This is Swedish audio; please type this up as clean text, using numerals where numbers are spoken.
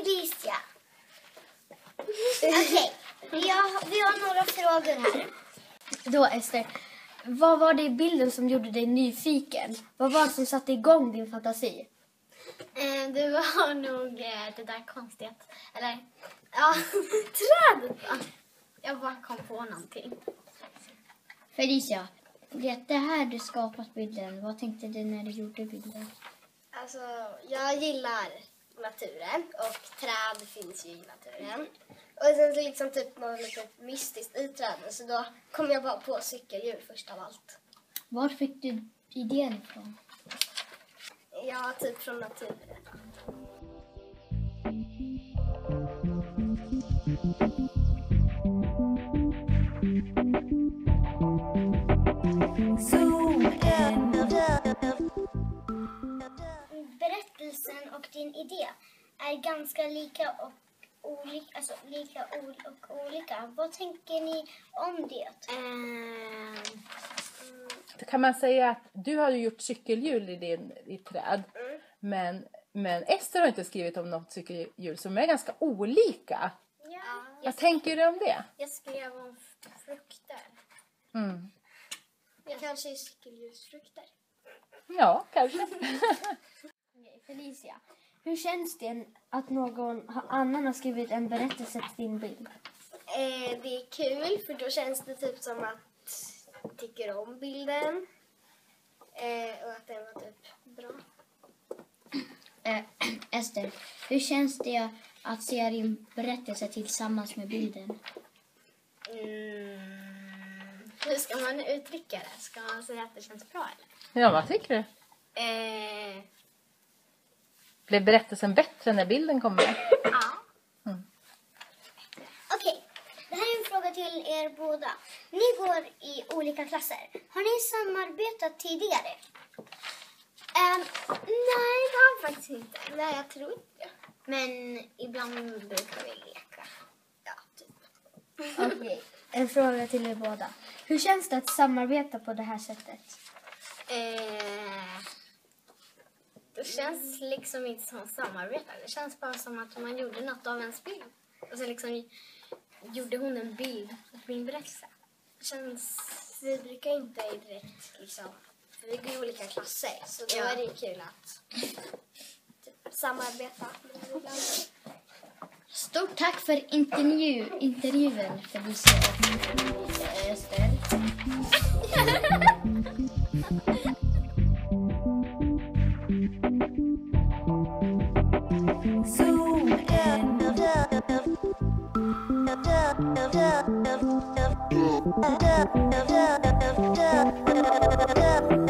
Felicia. Okej, vi har några frågor här. Då Ester, vad var det i bilden som gjorde dig nyfiken? Vad var det som satte igång din fantasi? Det var nog det där konstiga. Eller, ja, trädet va? Jag bara kom på någonting. Felicia, det här du skapat bilden. Vad tänkte du när du gjorde bilden? Alltså, jag gillar naturen och träd finns ju i naturen. Och sen så liksom typ något lite mystiskt i träden. Så då kom jag bara på cykelhjul först av allt. Var fick du idén ifrån? Ja, typ från naturen. Berättelsen och din idé är ganska lika och olika, alltså lika och olika. Vad tänker ni om det? Kan man säga att du har ju gjort cykelhjul i träd. Men Ester har inte skrivit om något cykelhjul som är ganska olika. Ja, Vad tänker du om det? jag skrev om frukter. Kanske cykelhjulsfrukter. Ja, kanske. Felicia, hur känns det att någon annan har skrivit en berättelse till din bild? Det är kul för då känns det typ som att jag tycker om bilden. Och att den var typ bra. Ester, hur känns det att se din berättelse tillsammans med bilden? Hur ska man uttrycka det? Ska man säga att det känns bra eller? Ja, vad tycker du? Blev berättelsen bättre när bilden kom med? Ja. Okej, det här är en fråga till er båda. Ni går i olika klasser. Har ni samarbetat tidigare? Nej, det har jag faktiskt inte. Nej, jag tror inte det. Men ibland brukar vi leka. Ja, typ. Okej, en fråga till er båda. Hur känns det att samarbeta på det här sättet? Det känns liksom inte som samarbete. Det känns bara som att man gjorde något av en bild. Och så liksom gjorde hon en bild av min berättelse. Det känns... Vi brukar inte direkt liksom... För vi går i olika klasser. Så då är det kul att typ, samarbeta med ibland. Stort tack för intervjun Felicia och Ester. Zoom.